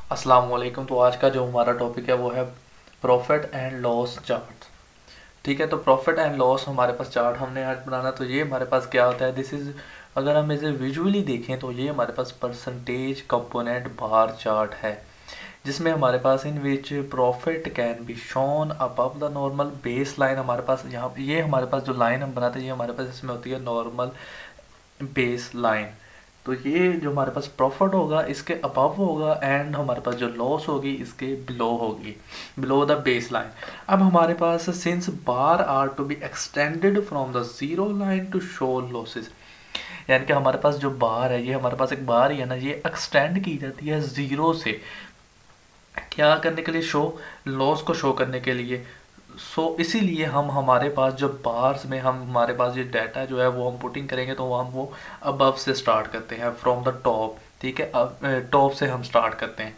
अस्सलाम वालेकुम। तो आज का जो हमारा टॉपिक है वो है प्रॉफिट एंड लॉस चार्ट। ठीक है, तो प्रॉफिट एंड लॉस हमारे पास चार्ट हमने आज बनाना। तो ये हमारे पास क्या होता है, दिस इज़, अगर हम इसे विजुअली देखें तो ये हमारे पास परसेंटेज कंपोनेंट बार चार्ट है, जिसमें हमारे पास in which profit can be shown above the normal base line. हमारे पास यहाँ ये हमारे पास जो लाइन हम बनाते हैं ये हमारे पास इसमें होती है नॉर्मल बेस लाइन। तो ये जो हमारे पास प्रॉफिट होगा इसके अबव होगा, एंड हमारे पास जो लॉस होगी इसके बिलो होगी, बिलो द बेस लाइन। अब हमारे पास since bar are to be extended from the zero line to show losses, यानी कि हमारे पास जो बार है ये हमारे पास एक बार ही है ना, ये एक्सटेंड की जाती है ज़ीरो से क्या करने के लिए, शो लॉस को शो करने के लिए। इसीलिए हम हमारे पास जो बार्स में हम हमारे पास ये डाटा जो है वो हम पुटिंग करेंगे तो हम वो अबव से स्टार्ट करते हैं, फ्रॉम द टॉप। ठीक है, अब टॉप से हम स्टार्ट करते हैं।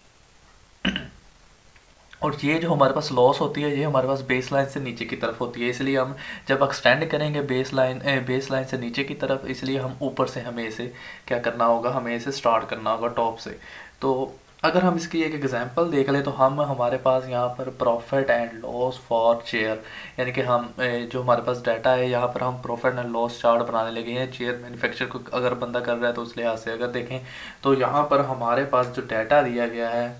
और ये जो हमारे पास लॉस होती है ये हमारे पास बेस लाइन से नीचे की तरफ होती है, इसलिए हम जब एक्सटेंड करेंगे बेस लाइन से नीचे की तरफ, इसलिए हम ऊपर से हमें इसे क्या करना होगा, हमें इसे स्टार्ट करना होगा टॉप से। तो अगर हम इसकी एक एग्जांपल देख लें तो हम हमारे पास यहाँ पर profit and loss for chair, यानी कि हम जो हमारे पास डाटा है यहाँ पर हम प्रॉफिट एंड लॉस चार्ट बनाने लगे हैं चेयर मैन्युफैक्चर को अगर बंदा कर रहा है तो उस लिहाज से अगर देखें तो यहाँ पर हमारे पास जो डाटा दिया गया है,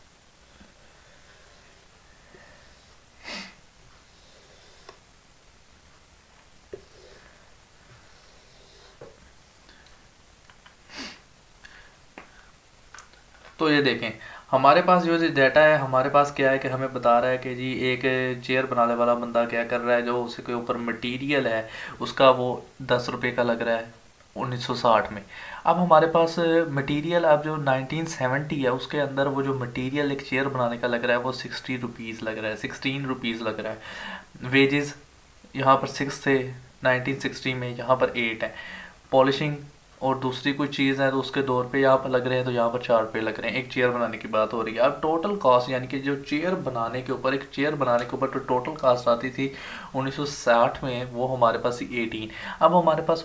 तो ये देखें हमारे पास जो डाटा है हमारे पास क्या है कि हमें बता रहा है कि जी एक चेयर बनाने वाला बंदा क्या कर रहा है, जो उसके ऊपर मटेरियल है उसका वो 10 रुपये का लग रहा है 1960 में। अब हमारे पास मटेरियल अब जो 1970 है उसके अंदर वो जो मटेरियल एक चेयर बनाने का लग रहा है वो 60 रुपीज़ लग रहा है, 16 रुपीज़ लग रहा है। वेजेस यहाँ पर 6 थे 1960 में, यहाँ पर 8 है। पॉलिशिंग और दूसरी कोई चीज़ है तो उसके 2 रुपये यहाँ पर लग रहे हैं, तो यहाँ पर 4 रुपये लग रहे हैं। एक चेयर बनाने की बात हो रही है। अब टोटल कॉस्ट यानी कि जो चेयर बनाने के ऊपर, एक चेयर बनाने के ऊपर जो टोटल कॉस्ट आती थी 1960 में वो हमारे पास 18। अब हमारे पास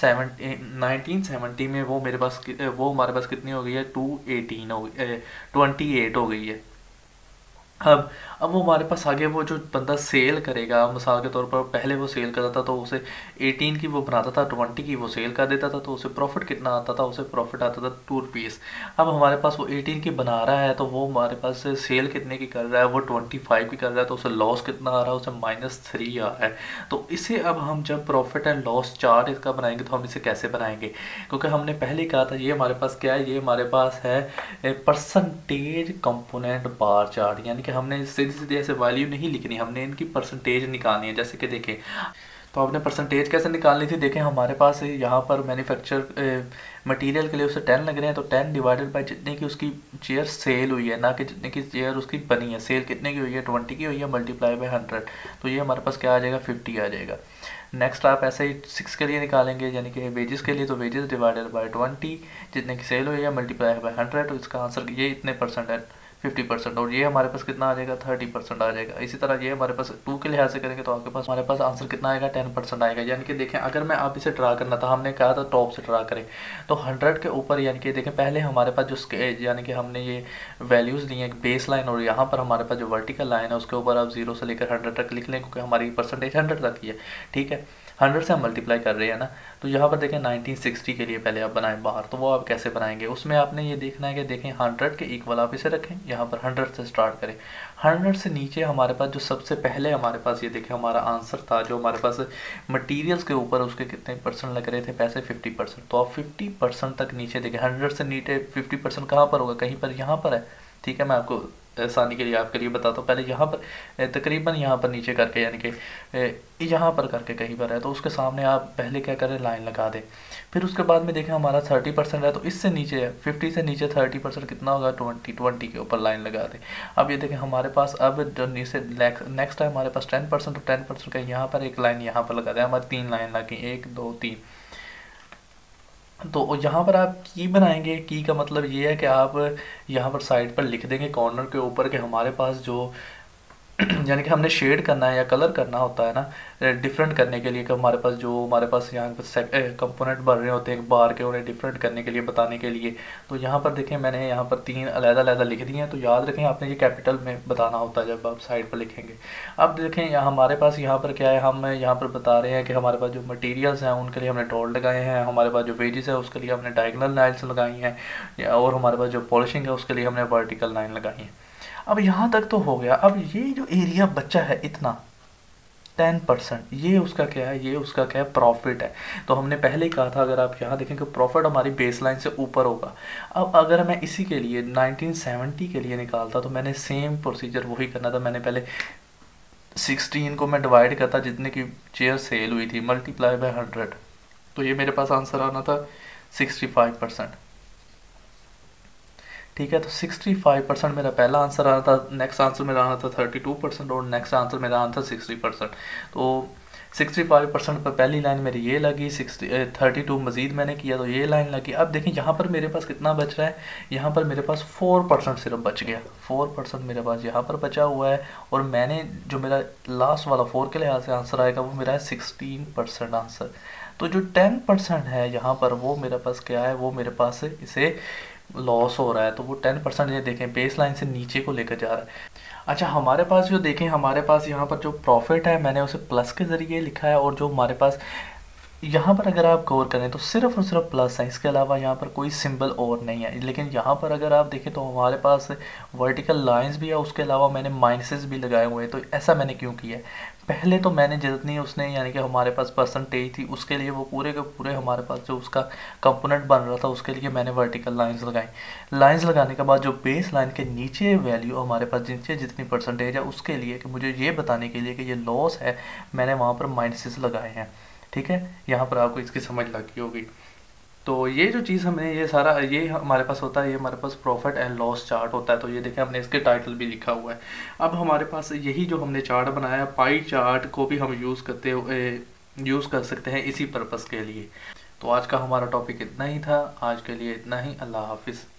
1970 में वो हमारे पास कितनी हो गई है, 218 हो गई, 28 हो गई है। अब वो हमारे पास आगे वो जो बंदा सेल करेगा, मिसाल के तौर पर पहले वो सेल करता था तो उसे 18 की वो बनाता था, 20 की वो सेल कर देता था, तो उसे प्रॉफिट कितना आता था, उसे प्रॉफिट आता था 2 रुपीज़। अब हमारे पास वो 18 की बना रहा है तो वो हमारे पास सेल कितने की कर रहा है, वो 25 की कर रहा है, तो उसे लॉस कितना आ रहा है, उसे -3 आ रहा है। तो इसे अब हम जब प्रॉफिट एंड लॉस चार्ट इसका बनाएंगे तो हम इसे कैसे बनाएंगे, क्योंकि हमने पहले कहा था ये हमारे पास क्या है, ये हमारे पास है परसेंटेज कंपोनेंट बार चार्ट, यानी कि हमने सीधी सीधी ऐसे वैल्यू नहीं लिखनी, हमने इनकी परसेंटेज निकालनी है। जैसे कि देखें तो आपने परसेंटेज कैसे निकालनी थी, देखें हमारे पास यहाँ पर मैन्युफैक्चर मटेरियल के लिए उसे 10 लग रहे हैं, तो 10 डिवाइडेड बाय जितने की उसकी चेयर सेल हुई है, ना कि जितने की चेयर उसकी बनी है। सेल कितने की हुई है, 20 की हुई है, मल्टीप्लाई बाय 100, तो ये हमारे पास क्या आ जाएगा, 50 आ जाएगा। नेक्स्ट आप ऐसे ही 6 के लिए निकालेंगे, यानी कि वेजेस के लिए, तो वेजेस डिवाइडेड बाय 20 जितने की सेल हुई है मल्टीप्लाई बाय 100, तो इसका आंसर ये इतने परसेंट है, 50%। और ये हमारे पास कितना आ जाएगा, 30% आ जाएगा। इसी तरह ये हमारे पास 2 के लिहाज से करेंगे तो आपके पास हमारे पास आंसर कितना आएगा, 10% आएगा। यानी कि देखें अगर मैं आप इसे ड्रा करना था, हमने कहा था टॉप से ड्रा करें, तो 100 के ऊपर, यानी कि देखें पहले हमारे पास जो यानी कि हमने ये वैल्यूज़ ली हैं बेस लाइन, और यहाँ पर हमारे पास जो वर्टिकल लाइन है उसके ऊपर आप 0 से लेकर 100 तक लिख लें, क्योंकि हमारी परसेंटेज 100 तक ही है। ठीक है, 100 से हम मल्टीप्लाई कर रहे हैं ना, तो यहाँ पर देखें 1960 के लिए पहले आप बनाएं बाहर, तो वो आप कैसे बनाएंगे, उसमें आपने ये देखना है कि देखें 100 के इक्वल आप इसे रखें, यहाँ पर 100 से स्टार्ट करें। 100 से नीचे हमारे पास जो सबसे पहले हमारे पास ये देखें हमारा आंसर था जो हमारे पास मटीरियल्स के ऊपर उसके कितने परसेंट लग रहे थे पैसे, 50%। तो आप 50% तक नीचे देखें, 100 से नीचे 50% कहाँ पर होगा, कहीं पर यहाँ पर है। ठीक है, मैं आपको आसानी के लिए आपके लिए बताता हूँ। पहले यहाँ पर तकरीबन यहाँ पर नीचे करके, यानी कि यहाँ पर करके कहीं पर है, तो उसके सामने आप पहले क्या करें, लाइन लगा दें। फिर उसके बाद में देखें हमारा 30% है, तो इससे नीचे है 50 से नीचे 30% कितना होगा, 20 के ऊपर लाइन लगा दें। अब ये देखें हमारे पास अब जो नीचे नेक्स्ट है हमारे पास 10%, तो 10% का यहाँ पर एक लाइन यहाँ पर लगा दें। हमारी 3 लाइन लगी, 1 2 3। तो यहाँ पर आप की बनाएंगे, की का मतलब ये है कि आप यहाँ पर साइड पर लिख देंगे कॉर्नर के ऊपर कि हमारे पास जो यानी कि हमने शेड करना है या कलर करना होता है ना डिफरेंट करने के लिए, कि हमारे पास जो हमारे पास यहाँ पर कंपोनेंट बन रहे होते हैं बार के, उन्हें डिफरेंट करने के लिए, बताने के लिए। तो यहाँ पर देखें मैंने यहाँ पर 3 अलग-अलग लिख दिए हैं, तो याद रखें आपने ये कैपिटल में बताना होता है जब आप साइड पर लिखेंगे। अब देखें यहाँ हमारे पास यहाँ पर क्या है, हम यहाँ पर बता रहे हैं कि हमारे पास जो मटेरियल्स हैं उनके लिए हमने डॉट लगाए हैं, हमारे पास जो वेजेस है उसके लिए हमने डायगोनल लाइन्स लगाई हैं, और हमारे पास जो पॉलिशिंग है उसके लिए हमने वर्टिकल लाइन लगाई है। अब यहाँ तक तो हो गया। अब ये जो एरिया बचा है इतना 10%, ये उसका क्या है, ये उसका क्या है, प्रॉफिट है। तो हमने पहले ही कहा था, अगर आप यहाँ देखें कि प्रॉफिट हमारी बेस लाइन से ऊपर होगा। अब अगर मैं इसी के लिए 1970 के लिए निकालता तो मैंने सेम प्रोसीजर वही करना था। मैंने पहले 16 को मैं डिवाइड करता जितने की चेयर सेल हुई थी, मल्टीप्लाई बाय 100, तो ये मेरे पास आंसर आना था 65%। ठीक है, तो 65% मेरा पहला आंसर आना था, नेक्स्ट आंसर मेरा आना था 32%, और नेक्स्ट आंसर मेरा आना था 60%। तो 65% पर पहली लाइन मेरी ये लगी, 32 मज़ीद मैंने किया तो ये लाइन लगी। अब देखें यहाँ पर मेरे पास कितना बच रहा है, यहाँ पर मेरे पास 4% सिर्फ बच गया, 4% मेरे पास यहाँ पर बचा हुआ है। और मैंने जो मेरा लास्ट वाला 4 के लिहाज से आंसर आएगा वो मेरा है 16% आंसर। तो जो 10% है यहाँ पर वो मेरे पास क्या है, वो मेरे पास इसे लॉस हो रहा है। तो वो 10% ये देखें बेस लाइन से नीचे को लेकर जा रहा है। अच्छा, हमारे पास जो देखें, हमारे पास यहाँ पर जो प्रॉफिट है मैंने उसे प्लस के ज़रिए लिखा है, और जो हमारे पास यहाँ पर अगर आप गौर करें तो सिर्फ और सिर्फ प्लस है, इसके अलावा यहाँ पर कोई सिंबल और नहीं है। लेकिन यहाँ पर अगर आप देखें तो हमारे पास वर्टिकल लाइंस भी है, उसके अलावा मैंने माइनसेस भी लगाए हुए हैं। तो ऐसा मैंने क्यों किया है, पहले तो मैंने जितनी उसने यानी कि हमारे पास परसेंटेज थी उसके लिए वो पूरे के पूरे हमारे पास जो उसका कंपोनेंट बन रहा था उसके लिए मैंने वर्टिकल लाइंस लगाई। लाइंस लगाने के बाद जो बेस लाइन के नीचे वैल्यू हमारे पास नीचे जितनी परसेंटेज है उसके लिए, कि मुझे ये बताने के लिए कि ये लॉस है, मैंने वहाँ पर माइनसेस लगाए हैं। ठीक है, यहाँ पर आपको इसकी समझ लगी होगी। तो ये जो चीज़ हमें ये सारा ये हमारे पास होता है, ये हमारे पास प्रॉफिट एंड लॉस चार्ट होता है। तो ये देखें हमने इसके टाइटल भी लिखा हुआ है। अब हमारे पास यही जो हमने चार्ट बनाया, पाई चार्ट को भी हम यूज़ कर सकते हैं इसी पर्पज़ के लिए। तो आज का हमारा टॉपिक इतना ही था, आज के लिए इतना ही। अल्लाह हाफिज़।